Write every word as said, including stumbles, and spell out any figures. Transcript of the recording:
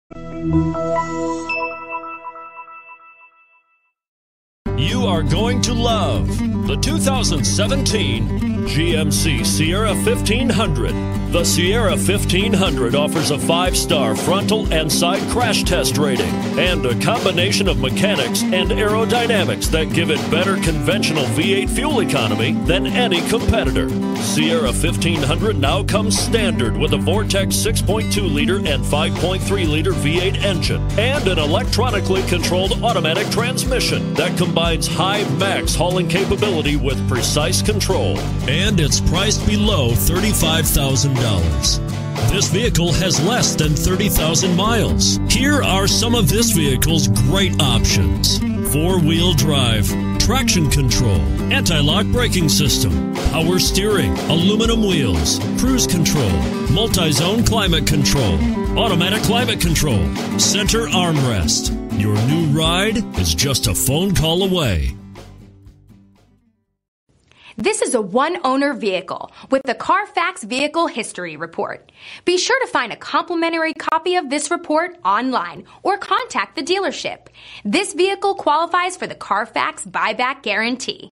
You are going to love the two thousand seventeen G M C Sierra fifteen hundred. The Sierra fifteen hundred offers a five-star frontal and side crash test rating and a combination of mechanics and aerodynamics that give it better conventional V eight fuel economy than any competitor. Sierra fifteen hundred now comes standard with a Vortex six point two liter and five point three liter V eight engine and an electronically controlled automatic transmission that combines high max hauling capability with precise control. And it's priced below thirty-five thousand dollars. This vehicle has less than thirty thousand miles. Here are some of this vehicle's great options: four-wheel drive, traction control, anti-lock braking system, power steering, aluminum wheels, cruise control, multi-zone climate control, automatic climate control, center armrest. Your new ride is just a phone call away. This is a one-owner vehicle with the CARFAX Vehicle History Report. Be sure to find a complimentary copy of this report online or contact the dealership. This vehicle qualifies for the CARFAX Buyback Guarantee.